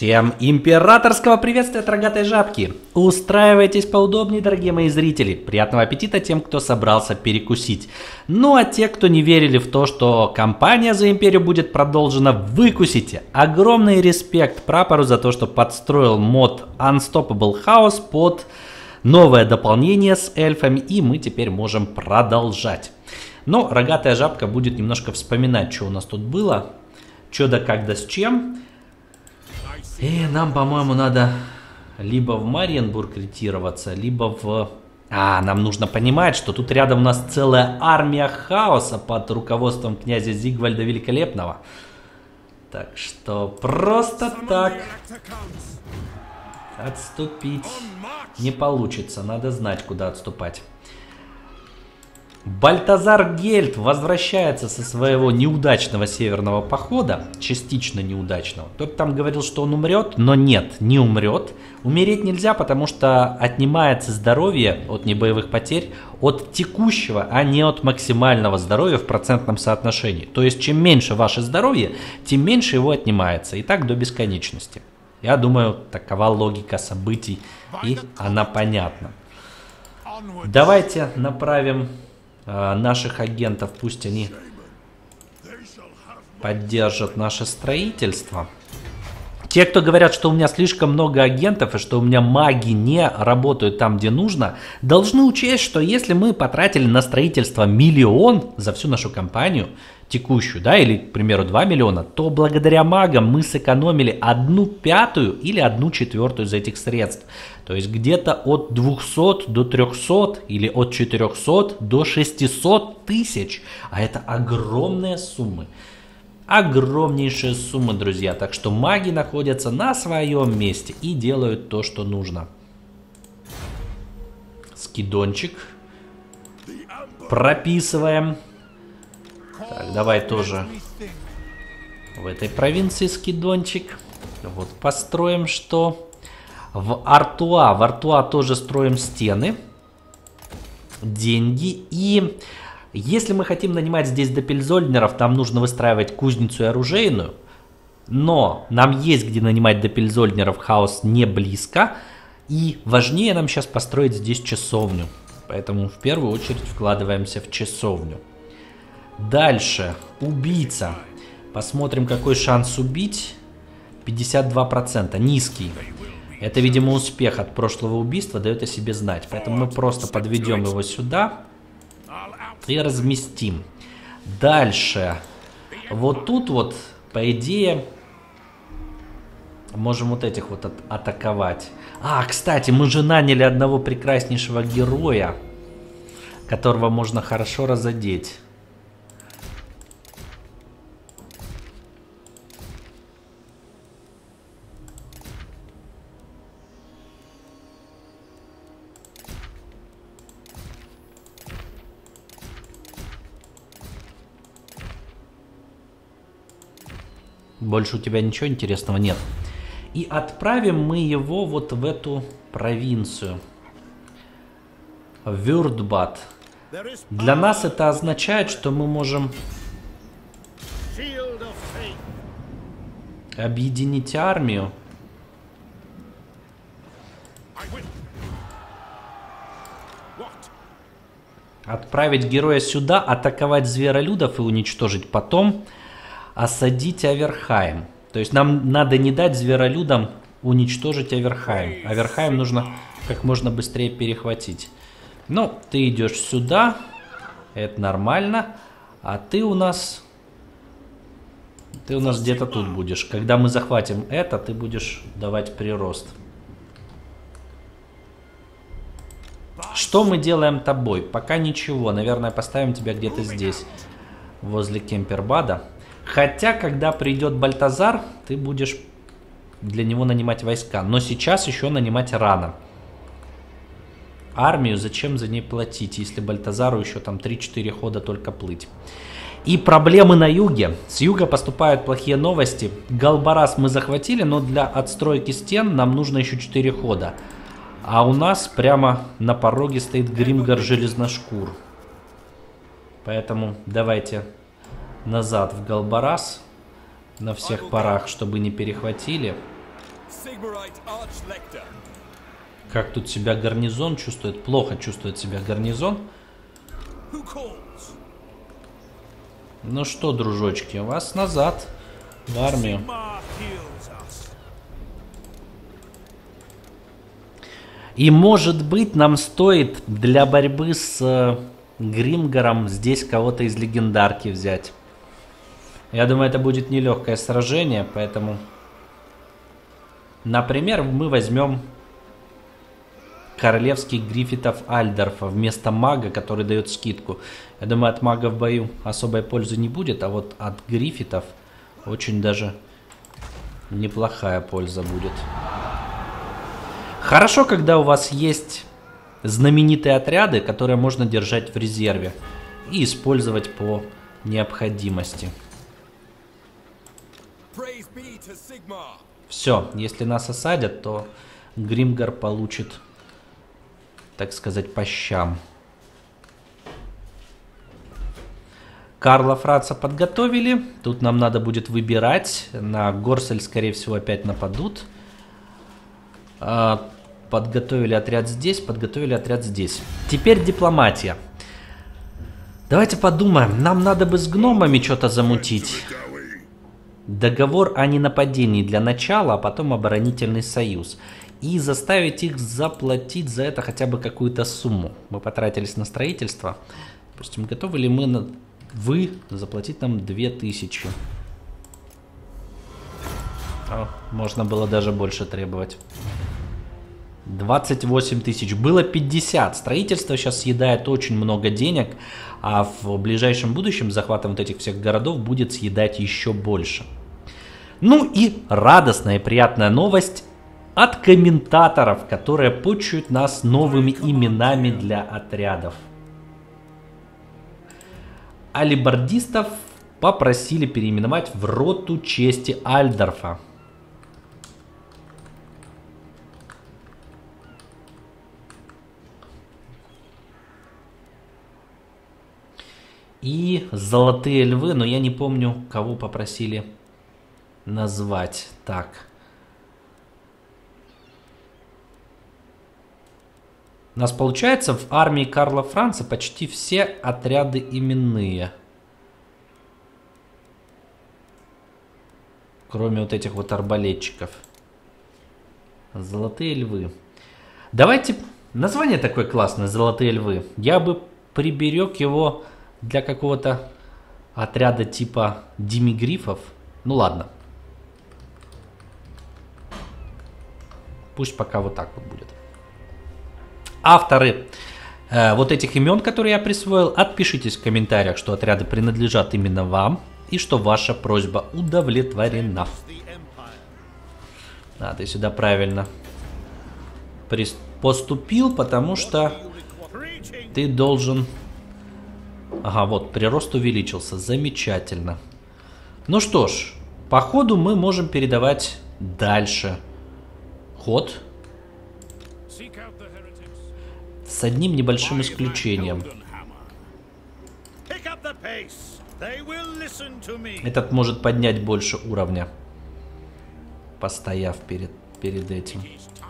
Всем императорского приветствия от рогатой жабки! Устраивайтесь поудобнее, дорогие мои зрители. Приятного аппетита тем, кто собрался перекусить. Ну а те, кто не верили в то, что кампания за империю будет продолжена, выкусите. Огромный респект Прапору за то, что подстроил мод Unstoppable Chaos под новое дополнение с эльфами, и мы теперь можем продолжать. Но рогатая жабка будет немножко вспоминать, что у нас тут было, что да как да с чем. И нам, по-моему, надо либо в Мариенбург ретироваться, либо в... нам нужно понимать, что тут рядом у нас целая армия хаоса под руководством князя Зигвальда Великолепного. Так что просто так отступить не получится. Надо знать, куда отступать. Бальтазар Гельд возвращается со своего неудачного северного похода, частично неудачного. Кто-то там говорил, что он умрет, но нет, не умрет. Умереть нельзя, потому что отнимается здоровье от небоевых потерь от текущего, а не от максимального здоровья в процентном соотношении. То есть, чем меньше ваше здоровье, тем меньше его отнимается. И так до бесконечности. Я думаю, такова логика событий, и она понятна. Давайте направим наших агентов, пусть они поддержат наше строительство. Те, кто говорят, что у меня слишком много агентов и что у меня маги не работают там, где нужно, должны учесть, что если мы потратили на строительство 1 миллион за всю нашу кампанию текущую, да, или, к примеру, 2 миллиона, то благодаря магам мы сэкономили 1/5 или 1/4 из этих средств. То есть где-то от 200 до 300 или от 400 до 600 тысяч. А это огромные суммы. Огромнейшие суммы, друзья. Так что маги находятся на своем месте и делают то, что нужно. Скидончик. Прописываем. Так, давай тоже в этой провинции скидончик. Вот построим что? В Артуа тоже строим стены. Деньги. И если мы хотим нанимать здесь допельзольнеров, нам нужно выстраивать кузницу и оружейную. Но нам есть где нанимать допельзольнеров, хаос не близко. И важнее нам сейчас построить здесь часовню. Поэтому в первую очередь вкладываемся в часовню. Дальше. Убийца. Посмотрим, какой шанс убить. 52%. Низкий. Это, видимо, успех от прошлого убийства дает о себе знать. Поэтому мы просто подведем его сюда и разместим. Дальше. Вот тут вот, по идее, можем вот этих вот атаковать. Кстати, мы же наняли одного прекраснейшего героя, которого можно хорошо разодеть. Больше у тебя ничего интересного нет. И отправим мы его вот в эту провинцию. Вюртбад. Для нас это означает, что мы можем объединить армию. Отправить героя сюда, атаковать зверолюдов и уничтожить потом. Осадить Аверхайм. То есть нам надо не дать зверолюдам уничтожить Аверхайм. Аверхайм нужно как можно быстрее перехватить. Ну, ты идешь сюда. Это нормально. А ты у нас где-то тут будешь. Когда мы захватим это, ты будешь давать прирост. Что мы делаем тобой? Пока ничего. Наверное, поставим тебя где-то здесь. Возле Кемпербада. Хотя, когда придет Бальтазар, ты будешь для него нанимать войска. Но сейчас еще нанимать рано. Армию зачем за ней платить, если Бальтазару еще там 3-4 хода только плыть. И проблемы на юге. С юга поступают плохие новости. Галбарас мы захватили, но для отстройки стен нам нужно еще 4 хода. А у нас прямо на пороге стоит Гримгар Железношкур. Поэтому давайте назад в Галбарас на всех парах, чтобы не перехватили. Как тут себя гарнизон чувствует? Плохо чувствует себя гарнизон. Ну что, дружочки, вас назад в армию. И может быть нам стоит для борьбы с Гримгаром здесь кого-то из легендарки взять. Я думаю, это будет нелегкое сражение, поэтому... Например, мы возьмем королевских гриффитов Альдорфа вместо мага, который дает скидку. Я думаю, от мага в бою особой пользы не будет, а вот от гриффитов очень даже неплохая польза будет. Хорошо, когда у вас есть знаменитые отряды, которые можно держать в резерве и использовать по необходимости. Все, если нас осадят, то Гримгар получит, так сказать, по щам. Карла Франца подготовили. Тут нам надо будет выбирать. На Горсель, скорее всего, опять нападут. Подготовили отряд здесь, подготовили отряд здесь. Теперь дипломатия. Давайте подумаем. Нам надо бы с гномами что-то замутить. Договор о ненападении для начала, а потом оборонительный союз. И заставить их заплатить за это хотя бы какую-то сумму. Мы потратились на строительство. Допустим, готовы ли вы заплатить нам 2000? Можно было даже больше требовать. 28 тысяч. Было 50. Строительство сейчас съедает очень много денег. А в ближайшем будущем захватом вот этих всех городов будет съедать еще больше. Ну и радостная и приятная новость от комментаторов, которые почуют нас новыми именами для отрядов. Алибардистов попросили переименовать в роту чести Альдорфа. И золотые львы, но я не помню, кого попросили назвать. Так. У нас получается в армии Карла Франца почти все отряды именные. Кроме вот этих вот арбалетчиков. Золотые львы. Давайте... Название такое классное, Золотые львы. Я бы приберег его для какого-то отряда типа Димигрифов. Ну ладно. Пусть пока вот так вот будет. Авторы вот этих имен, которые я присвоил, отпишитесь в комментариях, что отряды принадлежат именно вам и что ваша просьба удовлетворена. Ты сюда правильно поступил, потому что ты должен... Ага, вот, прирост увеличился. Замечательно. Ну что ж, по ходу мы можем передавать дальше ход. С одним небольшим исключением. Этот может поднять больше уровня, постояв перед этим.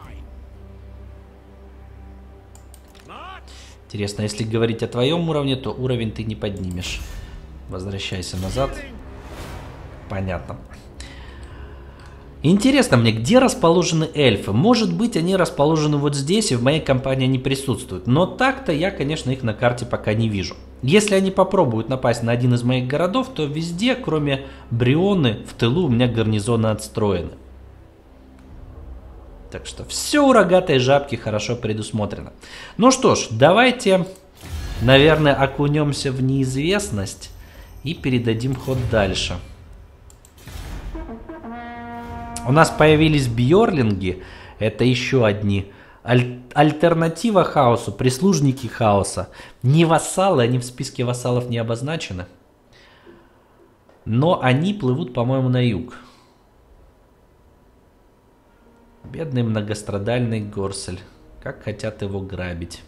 Интересно, если говорить о твоем уровне, то уровень ты не поднимешь. Возвращайся назад. Понятно. Интересно мне, где расположены эльфы? Может быть, они расположены вот здесь, и в моей компании они присутствуют. Но так-то я, конечно, их на карте пока не вижу. Если они попробуют напасть на один из моих городов, то везде, кроме Брионы, в тылу у меня гарнизоны отстроены. Так что все у рогатой жабки хорошо предусмотрено. Ну что ж, давайте, наверное, окунемся в неизвестность и передадим ход дальше. У нас появились бьорлинги. Это еще одни. Альтернатива хаосу, прислужники хаоса. Не вассалы, они в списке вассалов не обозначены. Но они плывут, по-моему, на юг. Бедный многострадальный Горсель. Как хотят его грабить.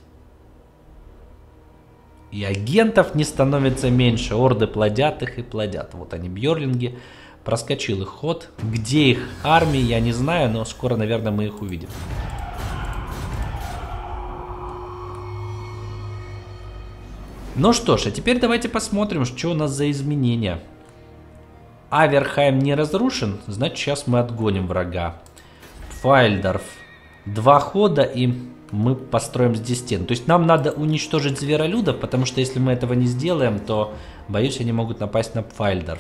И агентов не становится меньше. Орды плодят их и плодят. Вот они, бьорлинги, Проскочил их ход. Где их армии, я не знаю, но скоро, наверное, мы их увидим. Ну что ж, а теперь давайте посмотрим, что у нас за изменения. Аверхайм не разрушен, значит сейчас мы отгоним врага. Фальдорф. 2 хода и мы построим здесь стену. То есть нам надо уничтожить зверолюдов, потому что если мы этого не сделаем, то, боюсь, они могут напасть на Фальдорф.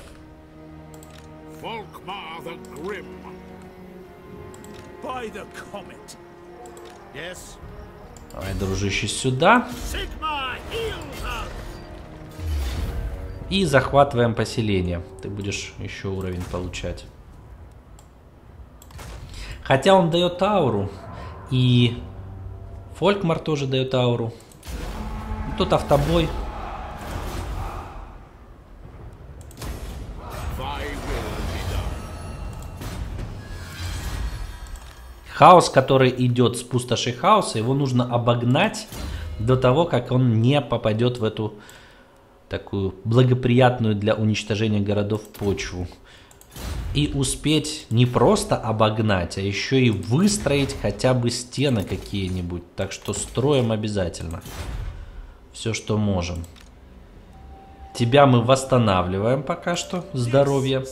Давай, дружище, сюда. И захватываем поселение. Ты будешь еще уровень получать. Хотя он дает ауру. И Фолькмар тоже дает ауру. Тут автобой. Хаос, который идет с пустоши хаоса, его нужно обогнать до того, как он не попадет в эту такую благоприятную для уничтожения городов почву. И успеть не просто обогнать, а еще и выстроить хотя бы стены какие-нибудь. Так что строим обязательно. Все, что можем. Тебя мы восстанавливаем пока что. Здоровье.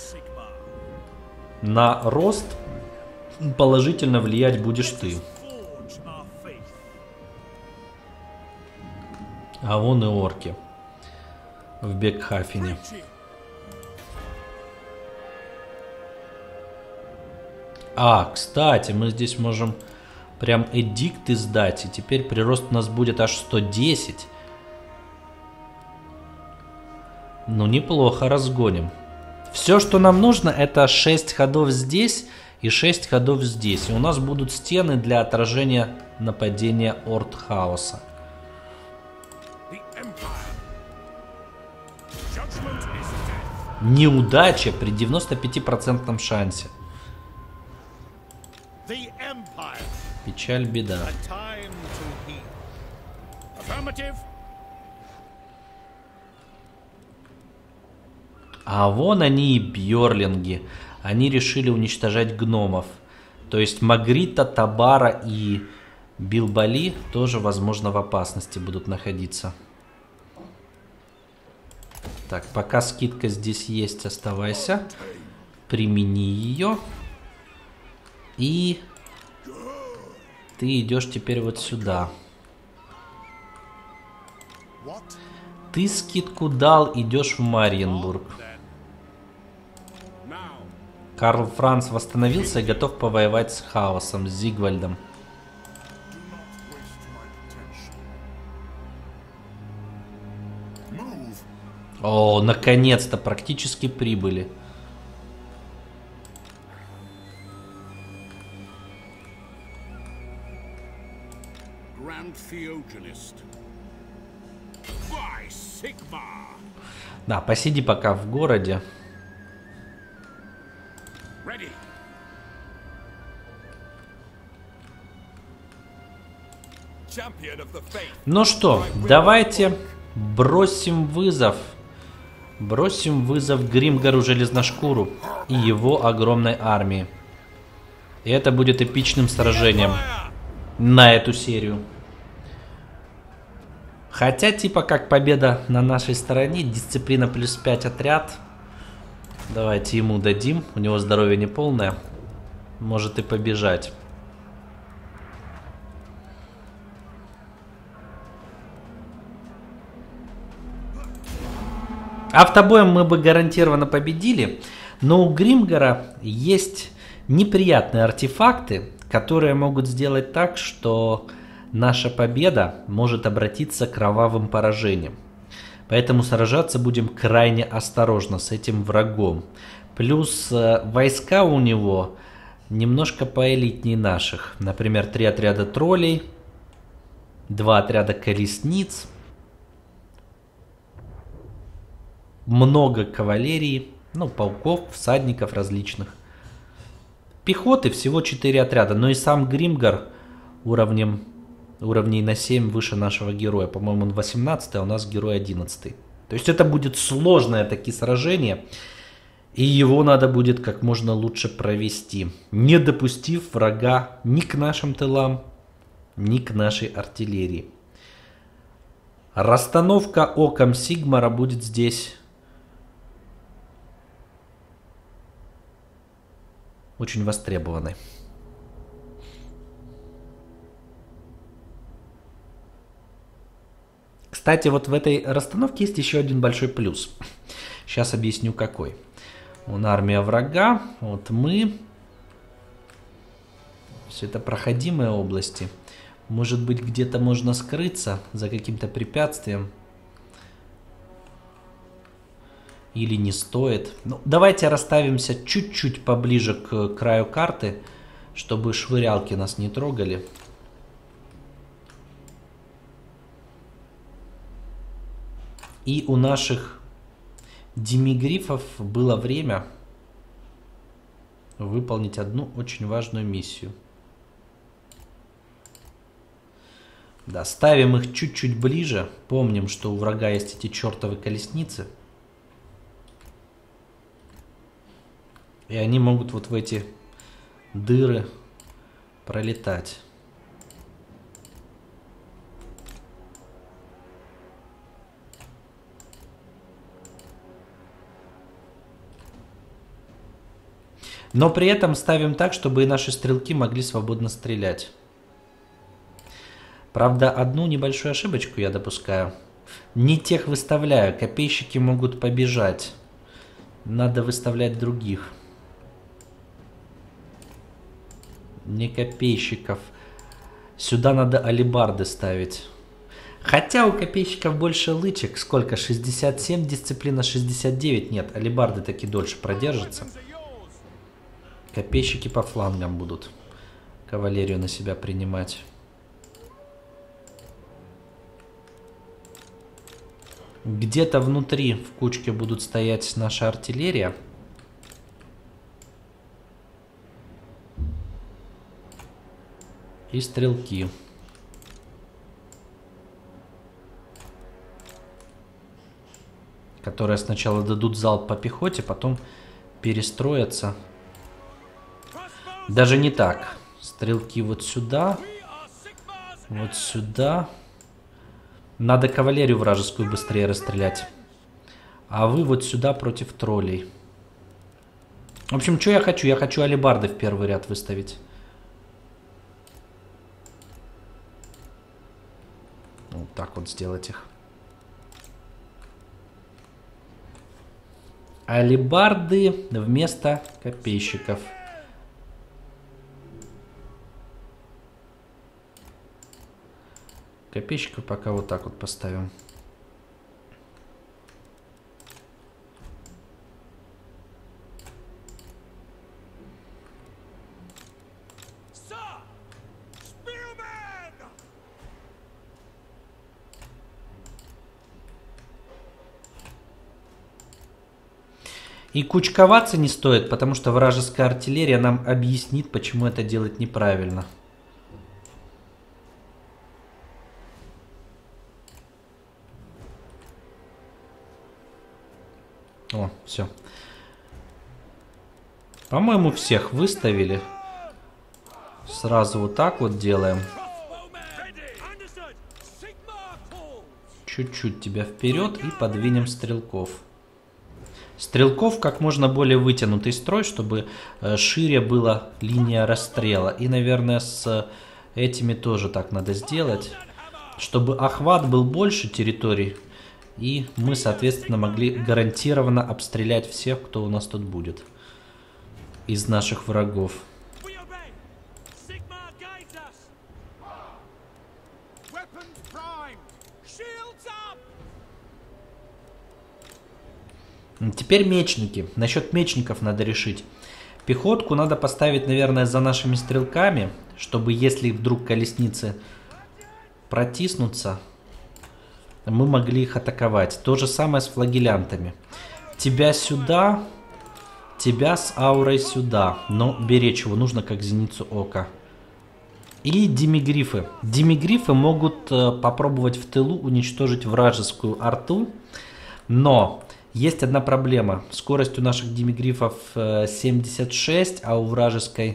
На рост положительно влиять будешь ты. А вон и орки. В Бекхафене. А, кстати, мы здесь можем прям эдикты сдать. И теперь прирост у нас будет аж 110. Ну, неплохо разгоним. Все, что нам нужно, это 6 ходов здесь и 6 ходов здесь. И у нас будут стены для отражения нападения Орд Хаоса. Неудача при 95% шансе. Печаль, беда. А вон они и бьорлинги. Они решили уничтожать гномов. То есть Магрита, Табара и Билбали тоже, возможно, в опасности будут находиться. Так, пока скидка здесь есть, оставайся. Примени ее. И ты идешь теперь вот сюда. Ты скидку дал, идешь в Мариенбург. Карл Франц восстановился и готов повоевать с Хаосом, с Зигвальдом. О, наконец-то, практически прибыли. Да, посиди пока в городе. Ну что, давайте бросим вызов. Бросим вызов Гримгару Железношкуру и его огромной армии. И это будет эпичным сражением на эту серию. Хотя типа как победа на нашей стороне. Дисциплина плюс 5 отряд. Давайте ему дадим. У него здоровье не полное. Может и побежать. Автобоем мы бы гарантированно победили, но у Гримгара есть неприятные артефакты, которые могут сделать так, что наша победа может обратиться к кровавым поражениям. Поэтому сражаться будем крайне осторожно с этим врагом. Плюс войска у него немножко поэлитнее наших. Например, 3 отряда троллей, 2 отряда колесниц. Много кавалерии, ну, полков, всадников различных. Пехоты всего 4 отряда, но и сам Гримгар уровней на 7 выше нашего героя. По-моему, он 18, а у нас герой 11. То есть это будет сложное такие сражения. И его надо будет как можно лучше провести, не допустив врага ни к нашим тылам, ни к нашей артиллерии. Расстановка оком Сигмара будет здесь очень востребованной. Кстати, вот в этой расстановке есть еще один большой плюс. Сейчас объясню какой. Вон армия врага, вот мы. Все это проходимые области. Может быть, где-то можно скрыться за каким-то препятствием. Или не стоит. Ну, давайте расставимся чуть-чуть поближе к краю карты, чтобы швырялки нас не трогали. И у наших демигрифов было время выполнить одну очень важную миссию. Да, ставим их чуть-чуть ближе. Помним, что у врага есть эти чертовы колесницы. И они могут вот в эти дыры пролетать. Но при этом ставим так, чтобы и наши стрелки могли свободно стрелять. Правда, одну небольшую ошибочку я допускаю. Не тех выставляю. Копейщики могут побежать. Надо выставлять других. Не копейщиков. Сюда надо алебарды ставить. Хотя у копейщиков больше лычек. Сколько? 67, дисциплина 69. Нет, алебарды таки дольше продержатся. Копейщики по флангам будут кавалерию на себя принимать. Где-то внутри в кучке будут стоять наша артиллерия. И стрелки. Которые сначала дадут залп по пехоте, потом перестроятся. Даже не так. Стрелки вот сюда. Вот сюда. Надо кавалерию вражескую быстрее расстрелять. А вы вот сюда против троллей. В общем, что я хочу? Я хочу алебарды в первый ряд выставить. Вот так вот сделать их. Алебарды вместо копейщиков. Копейщиков пока вот так вот поставим. И кучковаться не стоит, потому что вражеская артиллерия нам объяснит, почему это делать неправильно. О, все. По-моему, всех выставили. Сразу вот так вот делаем. Чуть-чуть тебя вперед и подвинем стрелков. Стрелков как можно более вытянутый строй, чтобы шире была линия расстрела. И, наверное, с этими тоже так надо сделать. Чтобы охват был больше территорий. И мы, соответственно, могли гарантированно обстрелять всех, кто у нас тут будет. Из наших врагов. Теперь мечники. Насчет мечников надо решить. Пехотку надо поставить, наверное, за нашими стрелками, чтобы, если вдруг колесницы протиснутся, мы могли их атаковать. То же самое с флагелянтами. Тебя сюда, тебя с аурой сюда. Но беречь его нужно как зеницу ока. И демигрифы. Демигрифы могут попробовать в тылу уничтожить вражескую арту. Но Есть одна проблема. Скорость у наших демигрифов 76, а у вражеской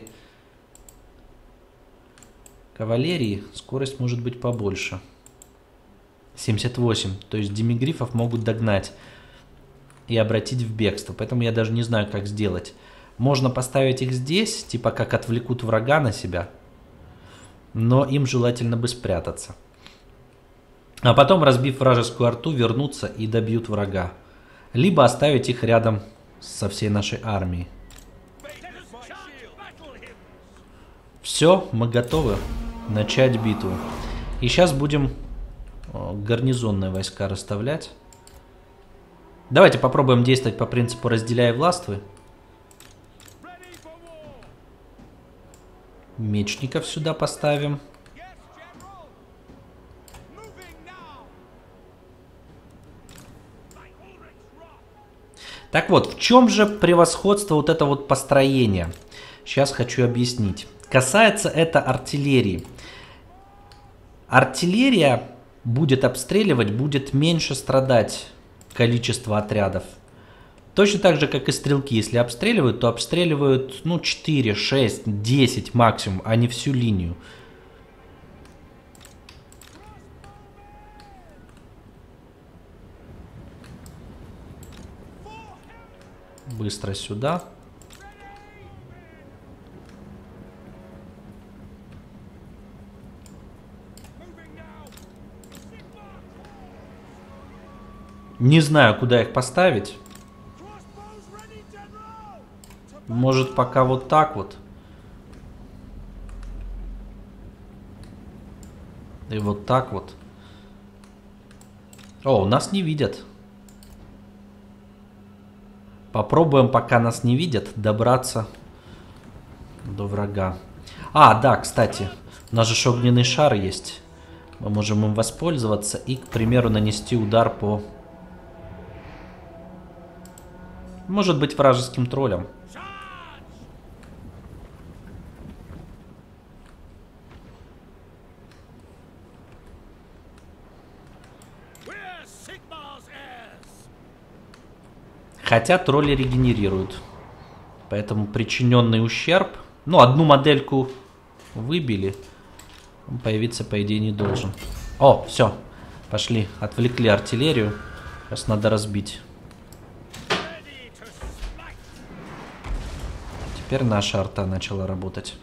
кавалерии скорость может быть побольше. 78. То есть демигрифов могут догнать и обратить в бегство. Поэтому я даже не знаю, как сделать. Можно поставить их здесь, типа как отвлекут врага на себя. Но им желательно бы спрятаться. А потом, разбив вражескую арту, вернуться и добьют врага. Либо оставить их рядом со всей нашей армией. Все, мы готовы начать битву. И сейчас будем гарнизонные войска расставлять. Давайте попробуем действовать по принципу разделяй и властвуй. Мечников сюда поставим. Так вот, в чем же превосходство вот это вот построения? Сейчас хочу объяснить. Касается это артиллерии. Артиллерия будет обстреливать, будет меньше страдать количество отрядов. Точно так же, как и стрелки. Если обстреливают, то обстреливают, ну, 4, 6, 10 максимум, а не всю линию. Быстро сюда. Не знаю, куда их поставить. Может, пока вот так вот. И вот так вот. О, нас не видят. Попробуем, пока нас не видят, добраться до врага. А, да, кстати, у нас же огненный шар есть. Мы можем им воспользоваться и, к примеру, нанести удар по... Может быть, вражеским троллям. Хотя тролли регенерируют. Поэтому причиненный ущерб... Ну, одну модельку выбили. Он появиться, по идее, не должен. О, все. Пошли. Отвлекли артиллерию. Сейчас надо разбить. Теперь наша арта начала работать.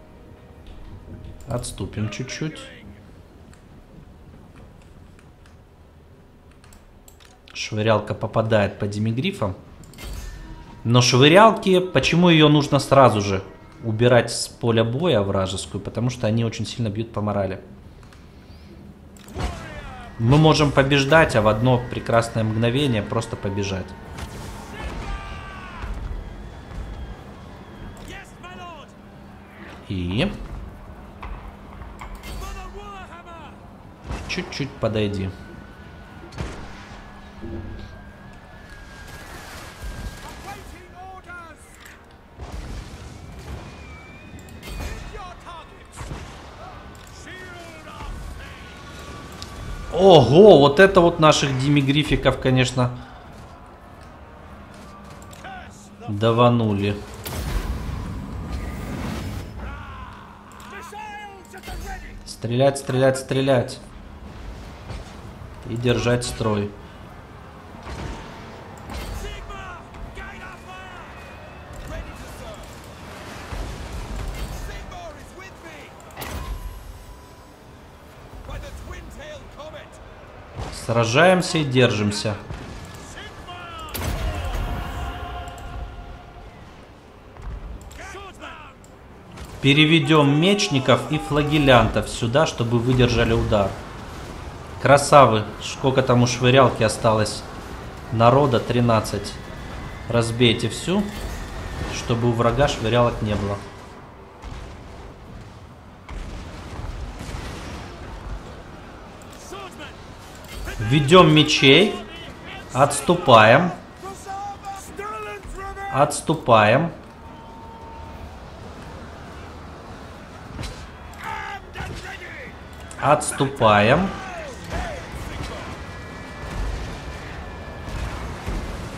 Отступим чуть-чуть. Швырялка попадает по демигрифам. Но швырялки, почему ее нужно сразу же убирать с поля боя вражескую? Потому что они очень сильно бьют по морали. Мы можем побеждать, а в одно прекрасное мгновение просто побежать. И... чуть-чуть подойди. Ого, вот это вот наших демигрификов, конечно, даванули. Стрелять, стрелять, стрелять. И держать строй. Сражаемся и держимся. Переведем мечников и флагелянтов сюда, чтобы выдержали удар. Красавы. Сколько там у швырялки осталось? Народа 13. Разбейте всю, чтобы у врага швырялок не было. Ведем мечей. Отступаем. Отступаем. Отступаем.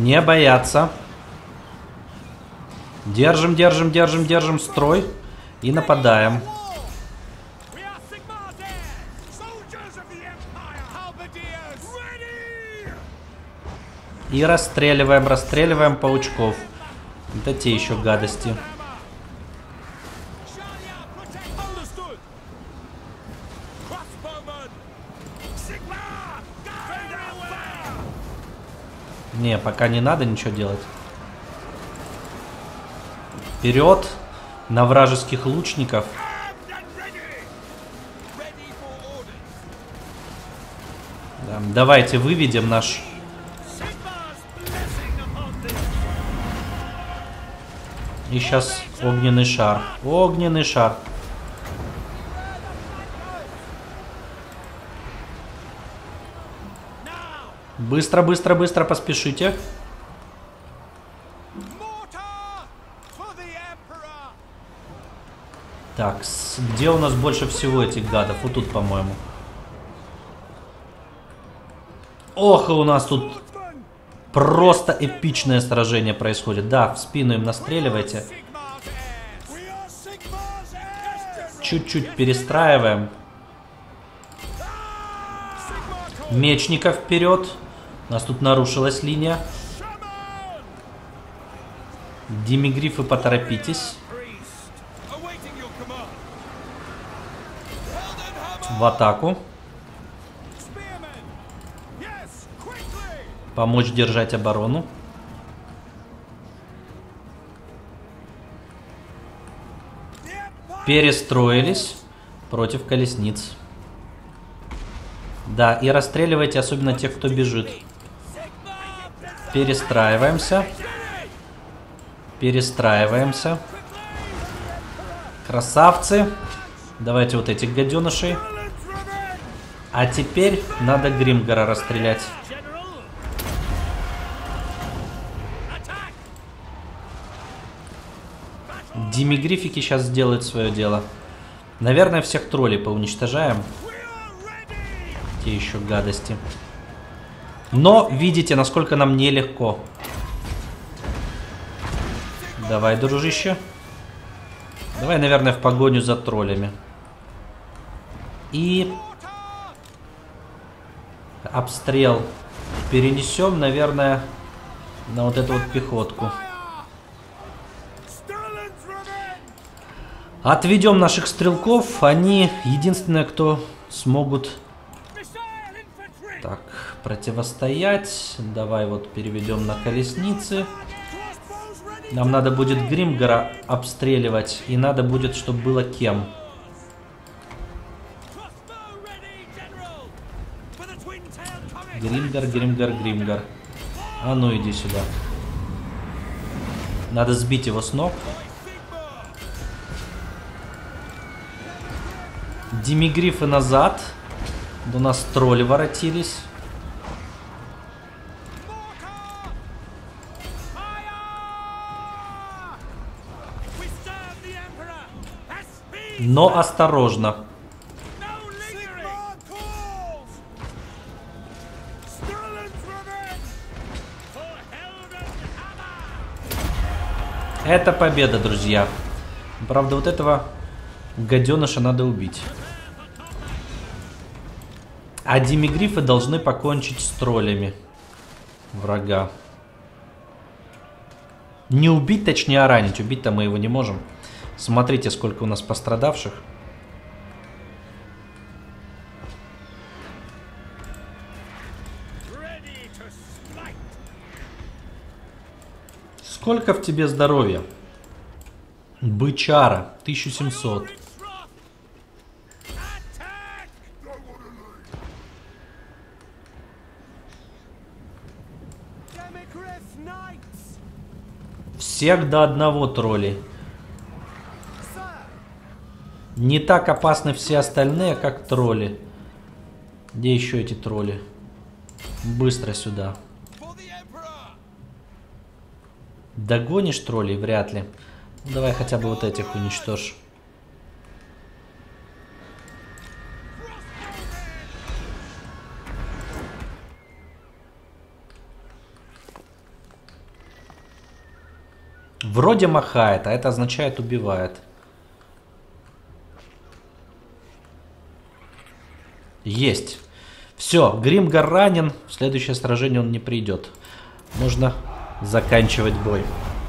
Не бояться. Держим, держим, держим, держим строй. И нападаем. И расстреливаем, расстреливаем паучков. Это те еще гадости. Не, пока не надо ничего делать. Вперед на вражеских лучников. Да, давайте выведем наш... И сейчас огненный шар. Огненный шар. Быстро, быстро, быстро поспешите. Так, где у нас больше всего этих гадов? Вот тут, по-моему. Ох, и у нас тут просто эпичное сражение происходит. Да, в спину им настреливайте. Чуть-чуть перестраиваем. Мечников вперед. У нас тут нарушилась линия. Демигрифы, поторопитесь. В атаку. Помочь держать оборону. Перестроились против колесниц. Да, и расстреливайте особенно тех, кто бежит. Перестраиваемся. Перестраиваемся. Красавцы. Давайте вот этих гаденышей. А теперь надо Гримгора расстрелять. Демигрифики сейчас сделают свое дело. Наверное, всех троллей поуничтожаем. Те еще гадости. Но видите, насколько нам нелегко. Давай, дружище. Давай, наверное, в погоню за троллями. И обстрел перенесем, наверное, на вот эту вот пехотку. Отведем наших стрелков. Они единственные, кто смогут так противостоять. Давай вот переведем на колесницы. Нам надо будет Гримгора обстреливать. И надо будет, чтобы было кем. Гримгор, Гримгор, Гримгор. А ну иди сюда. Надо сбить его с ног. Демигрифы назад. У нас тролли воротились. Но осторожно. Это победа, друзья. Правда, вот этого гаденыша надо убить. А демигрифы должны покончить с троллями врага. Не убить, точнее, а ранить. Убить-то мы его не можем. Смотрите, сколько у нас пострадавших. Сколько в тебе здоровья? Бычара, 1700. Всех до одного тролли. Не так опасны все остальные, как тролли. Где еще эти тролли? Быстро сюда. Догонишь троллей? Вряд ли. Ну, давай хотя бы вот этих уничтожь. Вроде махает, а это означает убивает. Есть. Все, Гримгар ранен. В следующее сражение он не придет. Нужно заканчивать бой.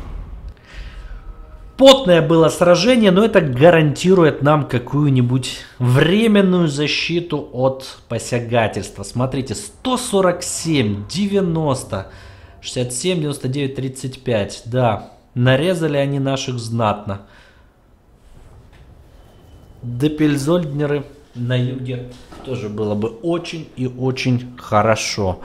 Потное было сражение, но это гарантирует нам какую-нибудь временную защиту от посягательства. Смотрите, 147, 90, 67, 99, 35. Да, нарезали они наших знатно. Депельзольднеры на юге тоже было бы очень и очень хорошо.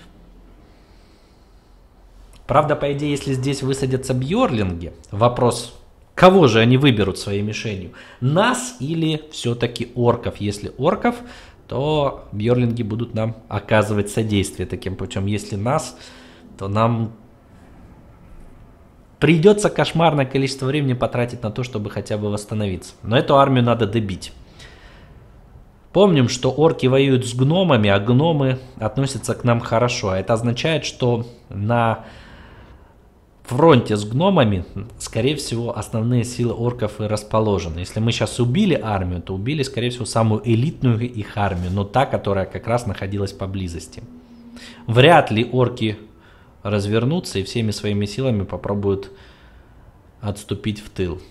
Правда, по идее, если здесь высадятся бьорлинги, вопрос, кого же они выберут своей мишенью? Нас или все-таки орков? Если орков, то бьорлинги будут нам оказывать содействие таким путем. Если нас, то нам придется кошмарное количество времени потратить на то, чтобы хотя бы восстановиться. Но эту армию надо добить. Помним, что орки воюют с гномами, а гномы относятся к нам хорошо. Это означает, что на фронте с гномами, скорее всего, основные силы орков и расположены. Если мы сейчас убили армию, то убили, скорее всего, самую элитную их армию, но та, которая как раз находилась поблизости. Вряд ли орки развернутся и всеми своими силами попробуют отступить в тыл.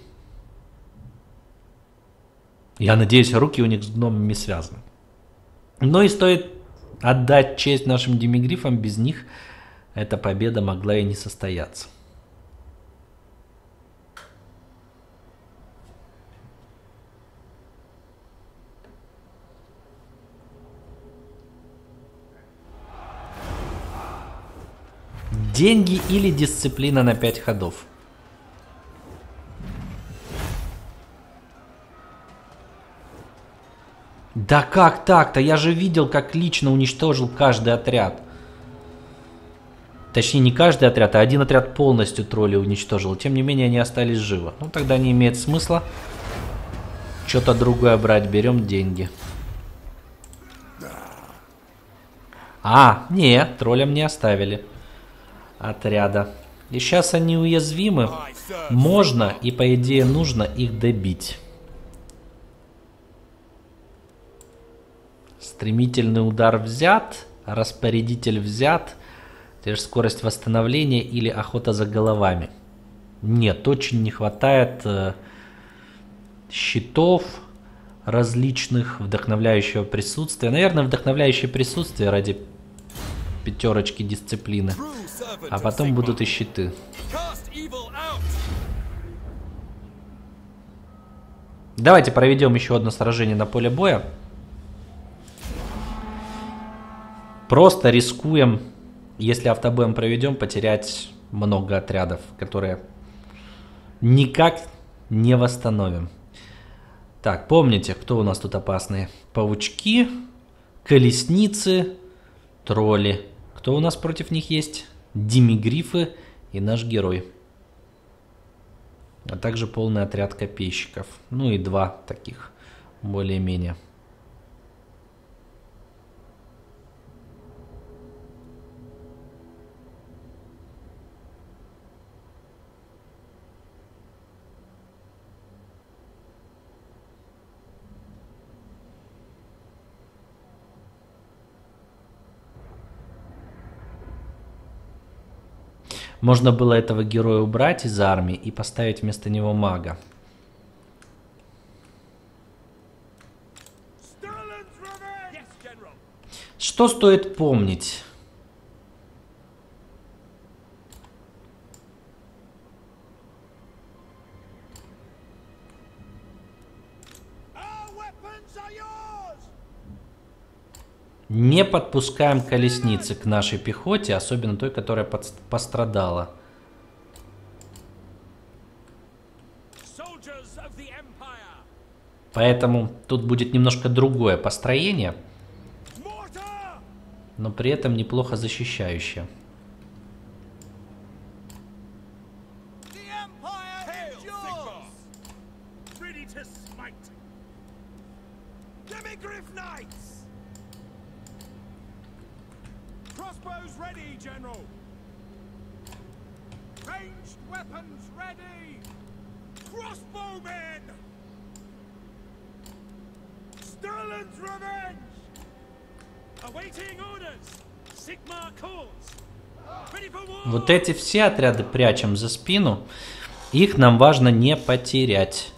Я надеюсь, руки у них с гномами связаны. Но и стоит отдать честь нашим демигрифам, без них эта победа могла и не состояться. Деньги или дисциплина на 5 ходов? Да как так-то? Я же видел, как лично уничтожил каждый отряд. Точнее, не каждый отряд, а один отряд полностью тролли уничтожил. Тем не менее, они остались живы. Ну, тогда не имеет смысла что-то другое брать. Берем деньги. А, нет, троллям не оставили отряда. И сейчас они уязвимы. Можно и, по идее, нужно их добить. Стремительный удар взят. Распорядитель взят. Теперь скорость восстановления или охота за головами. Нет, очень не хватает щитов различных, вдохновляющего присутствия. Наверное, вдохновляющее присутствие ради пятерочки дисциплины. А потом будут и щиты. Давайте проведем еще одно сражение на поле боя. Просто рискуем, если автобоем проведем, потерять много отрядов, которые никак не восстановим. Так, помните, кто у нас тут опасные? Паучки, колесницы, тролли. Кто у нас против них есть? Демигрифы и наш герой. А также полный отряд копейщиков. Ну и два таких, более-менее. Можно было этого героя убрать из армии и поставить вместо него мага. Что стоит помнить? Не подпускаем колесницы к нашей пехоте, особенно той, которая пострадала. Поэтому тут будет немножко другое построение, но при этом неплохо защищающее. Вот эти все отряды прячем за спину. Их нам важно не потерять.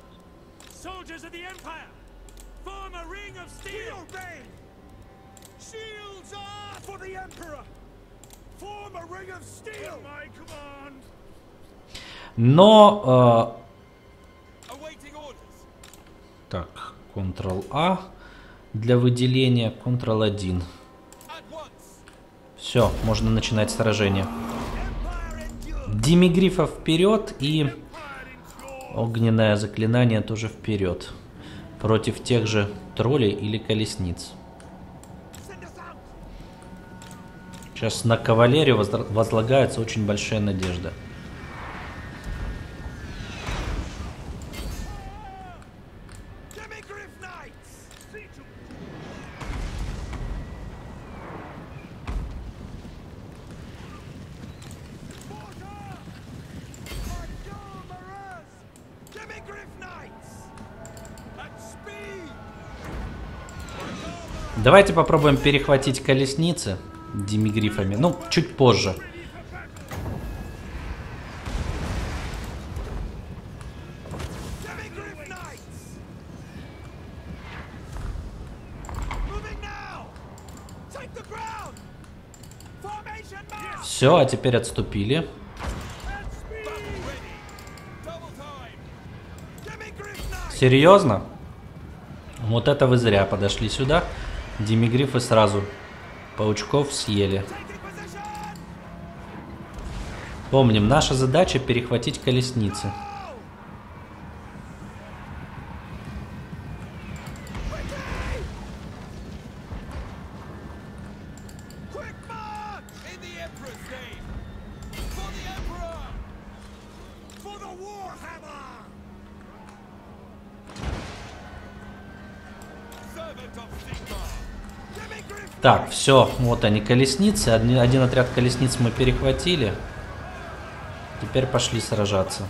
Но... так, Ctrl-A для выделения, Ctrl-1. Все, можно начинать сражение. Демигрифа вперед и огненное заклинание тоже вперед. Против тех же троллей или колесниц. Сейчас на кавалерию возлагается очень большая надежда. Давайте попробуем перехватить колесницы демигрифами. Ну, чуть позже. Все, а теперь отступили. Серьезно? Вот это вы зря подошли сюда. Демигрифы сразу паучков съели. Помним, наша задача перехватить колесницы. Так, все, вот они, колесницы. Один отряд колесниц мы перехватили. Теперь пошли сражаться.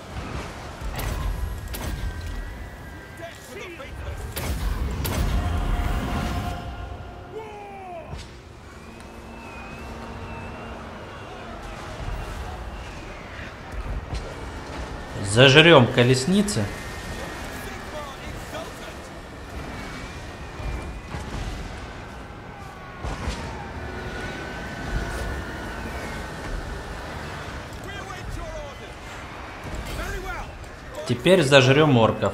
Зажрем колесницы. Теперь зажрем орков.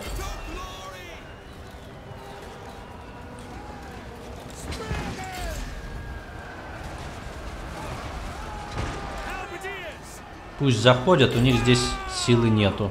Пусть заходят, у них здесь силы нету.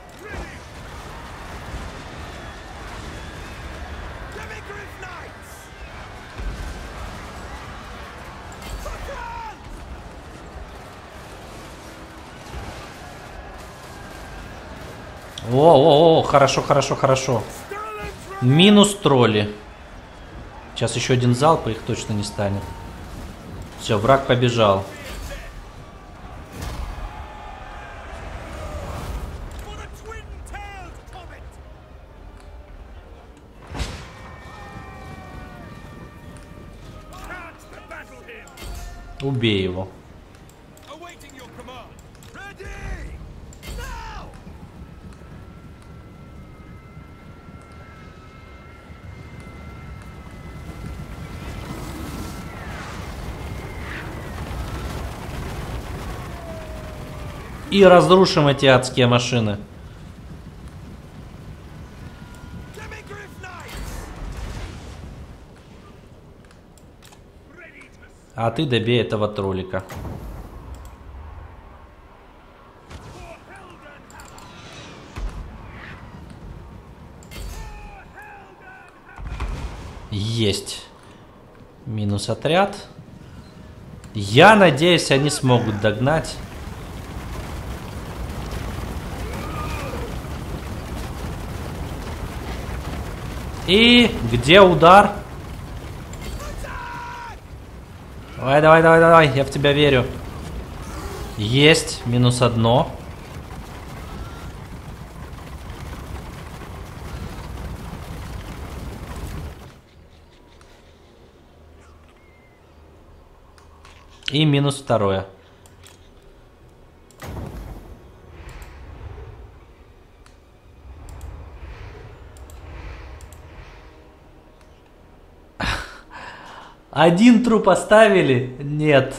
О, хорошо, хорошо, хорошо. Минус тролли. Сейчас еще один залп, и их точно не станет. Все, враг побежал. Убей его. И разрушим эти адские машины. А ты добей этого троллика. Есть. Минус отряд. Я надеюсь, они смогут догнать. И где удар? Давай, давай, давай, давай, я в тебя верю. Есть, минус одно. И минус второе. Один труп оставили? Нет.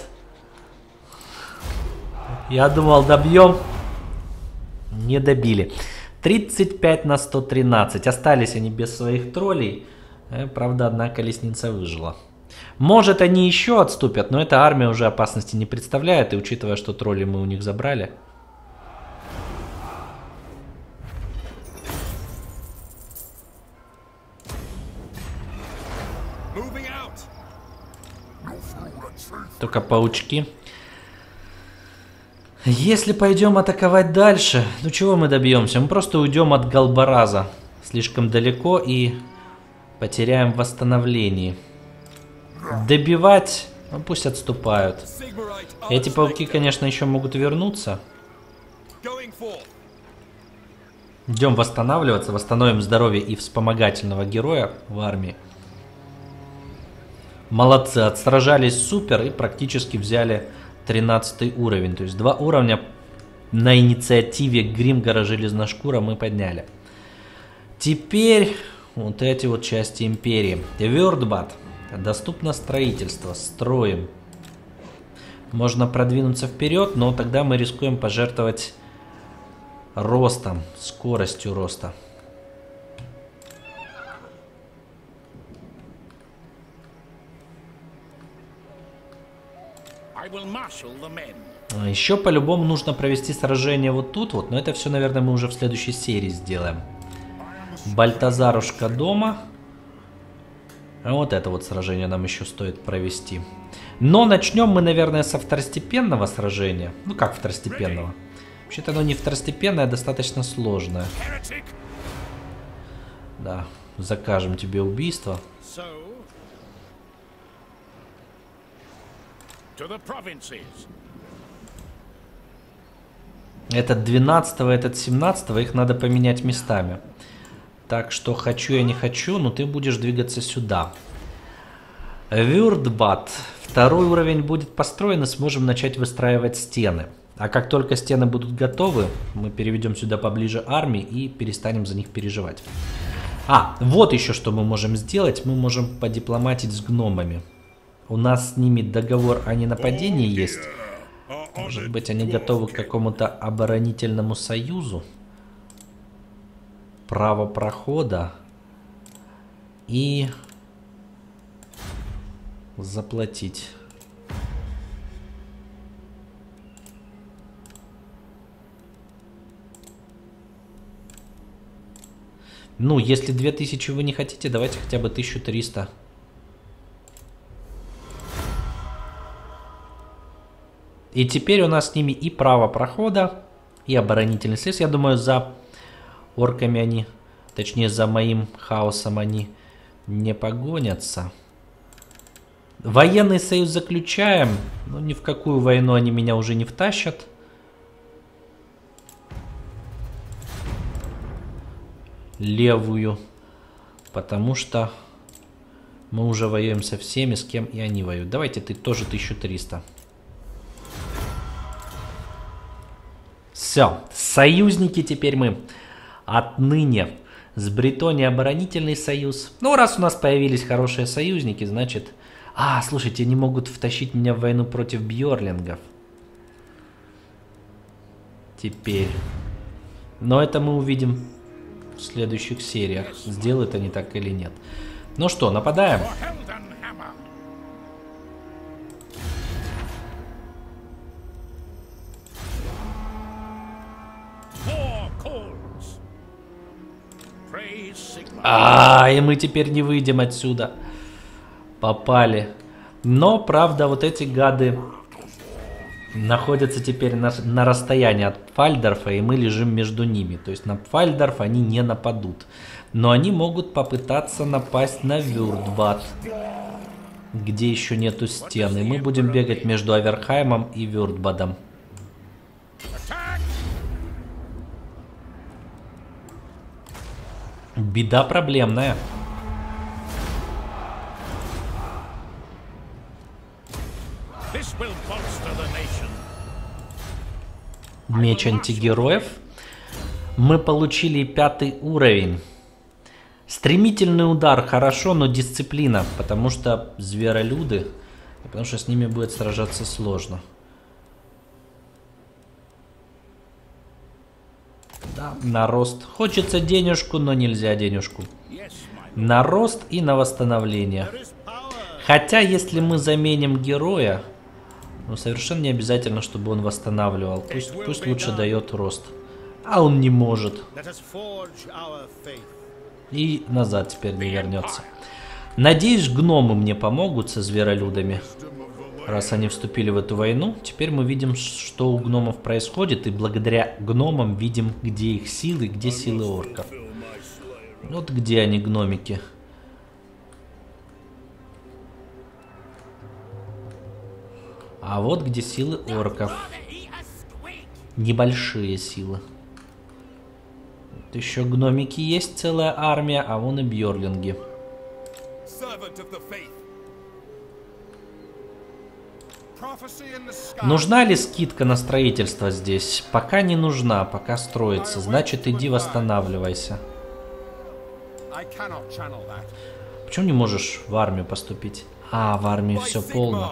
Я думал, добьем. Не добили. 35 на 113. Остались они без своих троллей. Правда, одна колесница выжила. Может, они еще отступят, но эта армия уже опасности не представляет. И учитывая, что тролли мы у них забрали. Только паучки. Если пойдем атаковать дальше, ну чего мы добьемся? Мы просто уйдем от Галбараза слишком далеко и потеряем в восстановлении. Добивать, ну пусть отступают. Эти пауки, конечно, еще могут вернуться. Идем восстанавливаться, восстановим здоровье и вспомогательного героя в армии. Молодцы, отсражались супер и практически взяли 13 уровень. То есть 2 уровня на инициативе Гримгора Железношкура мы подняли. Теперь вот эти вот части империи. Вёртбат. Доступно строительство. Строим. Можно продвинуться вперед, но тогда мы рискуем пожертвовать ростом, скоростью роста. Еще по-любому нужно провести сражение вот тут вот, но это все, наверное, мы уже в следующей серии сделаем. Бальтазарушка дома. А вот это вот сражение нам еще стоит провести. Но начнем мы, наверное, со второстепенного сражения. Ну как второстепенного? Вообще-то оно не второстепенное, а достаточно сложное. Да, закажем тебе убийство. Этот 12-го, этот 17-го, их надо поменять местами. Так что хочу я не хочу, но ты будешь двигаться сюда. Вюртбат. 2-й уровень будет построен и сможем начать выстраивать стены. А как только стены будут готовы, мы переведем сюда поближе армии и перестанем за них переживать. А, вот еще что мы можем сделать. Мы можем подипломатить с гномами. У нас с ними договор о ненападении есть. Может быть, они готовы к какому-то оборонительному союзу. Право прохода. И заплатить. Ну, если 2000 вы не хотите, давайте хотя бы 1300. И теперь у нас с ними и право прохода, и оборонительный союз. Я думаю, за орками они, точнее за моим хаосом они не погонятся. Военный союз заключаем, но ни в какую войну они меня уже не втащат. Левую, потому что мы уже воюем со всеми, с кем и они воюют. Давайте ты тоже 1300. Все, союзники теперь мы. Отныне с Бретонией оборонительный союз. Ну, раз у нас появились хорошие союзники, значит... А, слушайте, они могут втащить меня в войну против бьорлингов. Теперь. Но это мы увидим в следующих сериях. Сделают они так или нет. Ну что, нападаем? И мы теперь не выйдем отсюда. Попали. Но, правда, вот эти гады находятся теперь на расстоянии от Пфальдорфа, и мы лежим между ними. То есть на Пфальдорф они не нападут. Но они могут попытаться напасть на Вюртбат, где еще нету стены. Мы будем бегать между Аверхаймом и Вюртбадом. Беда проблемная. Меч антигероев. Мы получили 5 уровень. Стремительный удар хорошо, но дисциплина, потому что зверолюды, потому что с ними будет сражаться сложно. Да, на рост. Хочется денежку, но нельзя денежку. На рост и на восстановление. Хотя, если мы заменим героя, ну, совершенно не обязательно, чтобы он восстанавливал. Пусть лучше дает рост. А он не может. И назад теперь не вернется. Надеюсь, гномы мне помогут со зверолюдами. Раз они вступили в эту войну, теперь мы видим, что у гномов происходит. И благодаря гномам видим, где их силы, где силы орков. Вот где они, гномики. А вот где силы орков. Небольшие силы. Вот еще гномики есть, целая армия, а вон и бьорлинги. Нужна ли скидка на строительство здесь? Пока не нужна, пока строится. Значит, иди восстанавливайся. Почему не можешь в армию поступить? А, в армии все полно.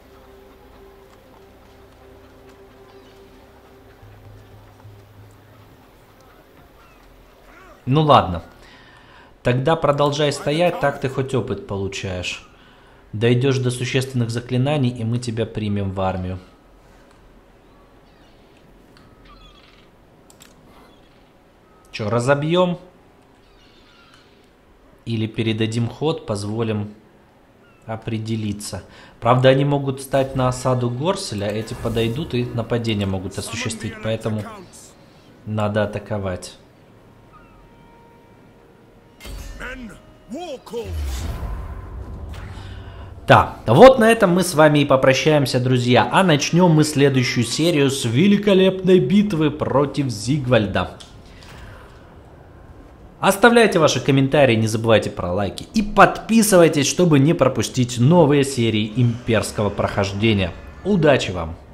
Ну ладно. Тогда продолжай стоять, так ты хоть опыт получаешь. Дойдешь до существенных заклинаний, и мы тебя примем в армию. Че, разобьем? Или передадим ход, позволим определиться. Правда, они могут стать на осаду Горселя, эти подойдут и нападение могут осуществить, поэтому надо атаковать. Да, вот на этом мы с вами и попрощаемся, друзья. А начнем мы следующую серию с великолепной битвы против Зигвальда. Оставляйте ваши комментарии, не забывайте про лайки. И подписывайтесь, чтобы не пропустить новые серии имперского прохождения. Удачи вам!